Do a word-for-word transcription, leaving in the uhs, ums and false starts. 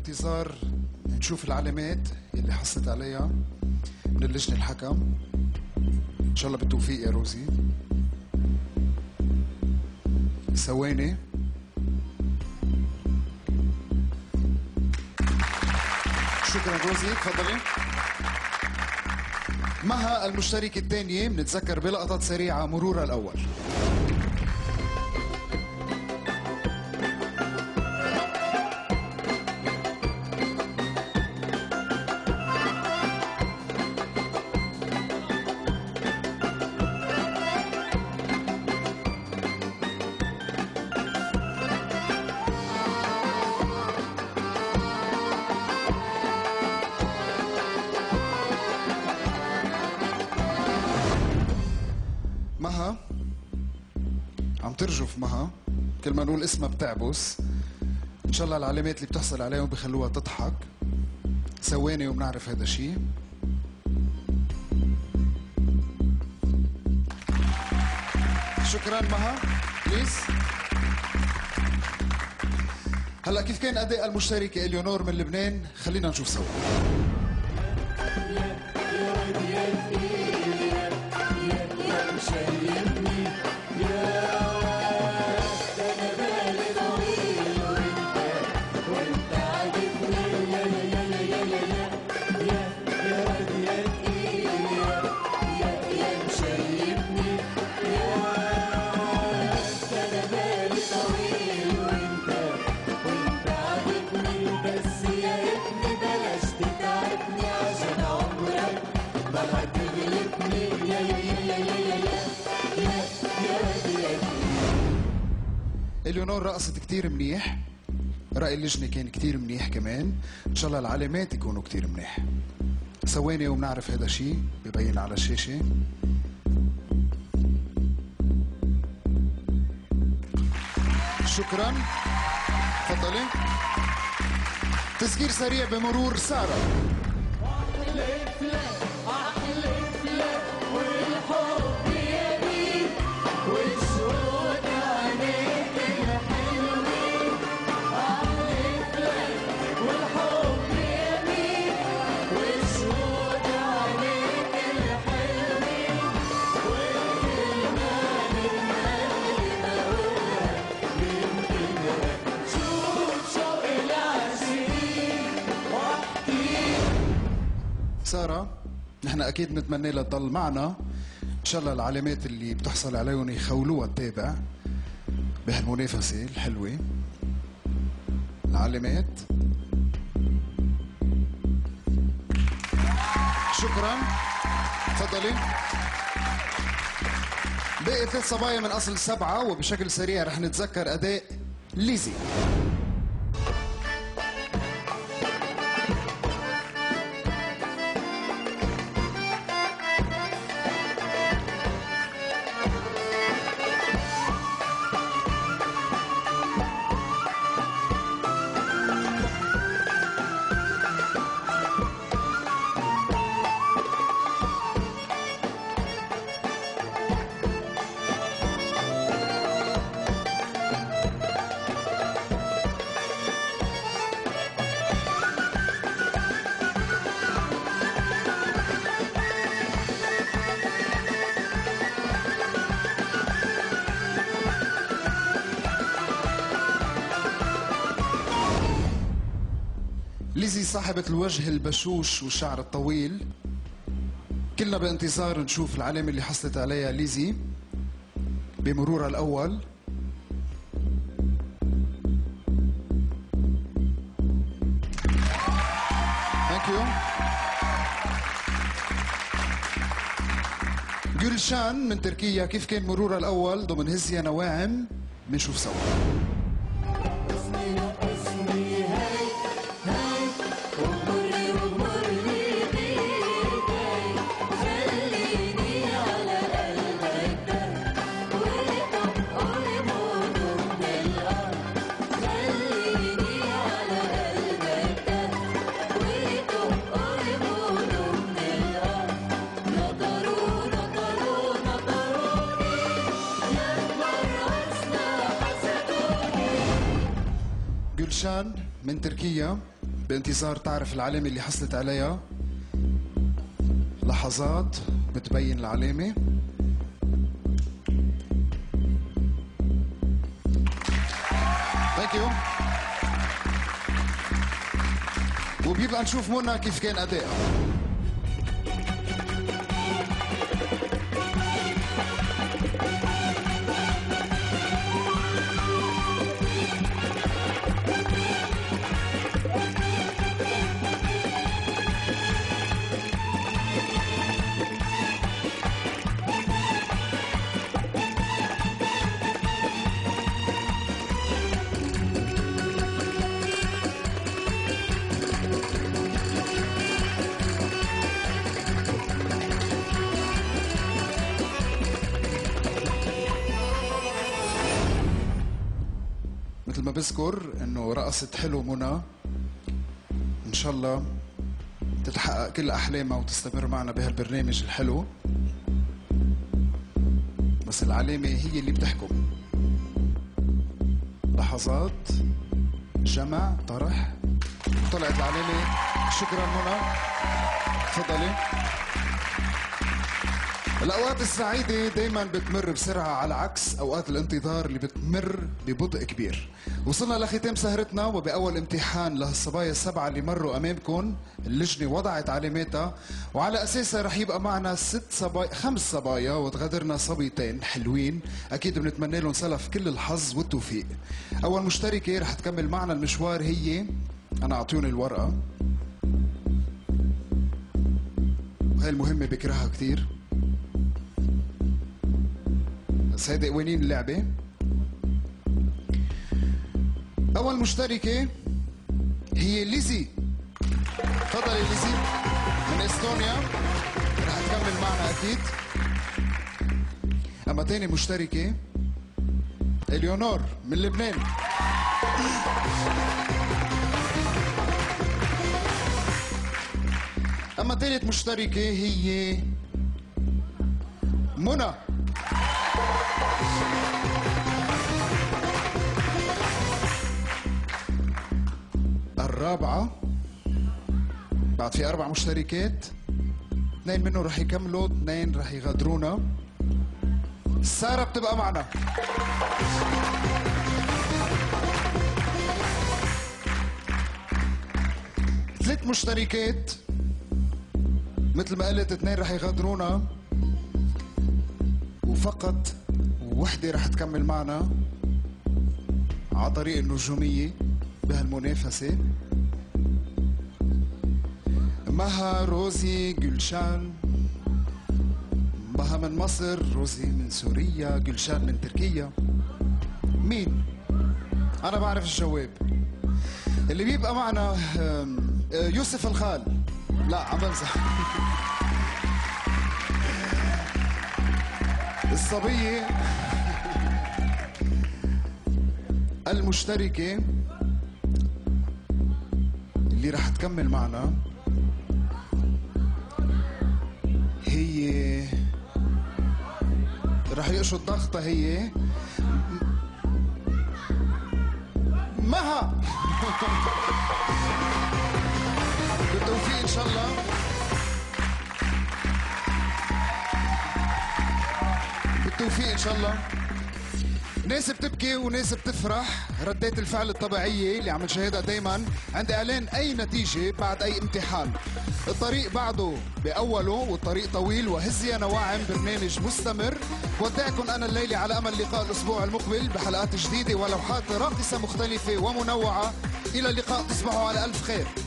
بانتظار نشوف العلامات اللي حصلت عليها من اللجنة الحكم. إن شاء الله بالتوفيق يا روزي. ثواني. شكرا روزي، تفضلي. مها المشتركة الثانية بنتذكر بلقطات سريعة مرورها الأول. مها عم ترجف. مها كل ما نقول اسمها بتعبس. ان شاء الله العلامات اللي بتحصل عليهم بخلوها تضحك. ثواني وبنعرف هذا الشيء. شكرا مها، بليز. هلا كيف كان اداء المشتركه اليونور من لبنان؟ خلينا نشوف سوا. اليونور رقصت كتير منيح. رأي اللجنة كان كتير منيح كمان. إن شاء الله العلامات يكونوا كتير منيح. ثواني وبنعرف هذا الشيء ببين على الشاشة. شكرا، تفضلي. تذكير سريع بمرور سارة. سارة نحن أكيد نتمنى لها تضل معنا. إن شاء الله العلامات اللي بتحصل عليهم يخولوها تتابع بهالمنافسة الحلوة. العلامات. شكرا، تفضلي. باقي ثلاث صبايا من أصل سبعة، وبشكل سريع رح نتذكر أداء ليزي. ليزي صاحبة الوجه البشوش والشعر الطويل. كلنا بانتظار نشوف العلامة اللي حصلت عليها ليزي بمرورها الأول. ثانك يو. جولشان من تركيا، كيف كان مرورها الأول ضمن هزيا نواعم؟ بنشوف سوا. جولشان من تركيا. بانتظار تعرف العلامة اللي حصلت عليها. لحظات بتبين العلامة. ثانك يو. وبيبقى نشوف منى كيف كان أدائها. مثل ما بذكر انه رقصت حلو منى، ان شاء الله تتحقق كل احلامها وتستمر معنا بهالبرنامج الحلو. بس العلامة هي اللي بتحكم. لحظات، جمع، طرح، طلعت العلامة. شكرا منى، تفضلي. الأوقات السعيدة دايما بتمر بسرعة على عكس أوقات الانتظار اللي بتمر ببطء كبير. وصلنا لختام سهرتنا، وبأول امتحان لهالصبايا السبعة اللي مروا أمامكم اللجنة وضعت علاماتها، وعلى أساسها رح يبقى معنا ست صبايا خمس صبايا وتغادرنا صبيتين حلوين. أكيد بنتمنى لهم سلف كل الحظ والتوفيق. أول مشتركة رح تكمل معنا المشوار هي، أنا أعطوني الورقة، وهي المهمة بكرهها كتير. بس هيدي قوانين اللعبة. أول مشتركة هي ليزي. تفضلي ليزي من استونيا، رح تكمل معنا أكيد. أما تاني مشتركة إليونور من لبنان. أما تالت مشتركة هي منى. الرابعة، بعد في أربع مشتركات، اثنين منهم رح يكملوا، اثنين رح يغادرونا. سارة بتبقى معنا. ثلاث مشتركات، مثل ما قلت اثنين رح يغادرونا، وفقط وحدة رح تكمل معنا على طريق النجومية بهالمنافسة. مها روزي جلشان. مها من مصر، روزي من سوريا، جلشان من تركيا. مين؟ أنا بعرف الجواب. اللي بيبقى معنا يوسف الخال. لا عم بمزح. الصبية المشتركة اللي رح تكمل معنا هي، رح يقشط ضغطها، هي مها. بالتوفيق ان شاء الله. بالتوفيق ان شاء الله. ناس بتبكي وناس بتفرح، ردات الفعل الطبيعية اللي عم نشاهدها دايما عند اعلان اي نتيجة بعد اي امتحان. الطريق بعده باوله والطريق طويل، وهز يا نواعم برنامج مستمر. بودعكم انا الليلة على امل لقاء الاسبوع المقبل بحلقات جديدة ولوحات راقصة مختلفة ومنوعة. الى اللقاء، تصبحوا على الف خير.